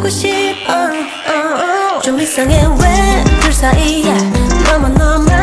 주고 싶어 좀 이상해 왜 둘 사이에 너만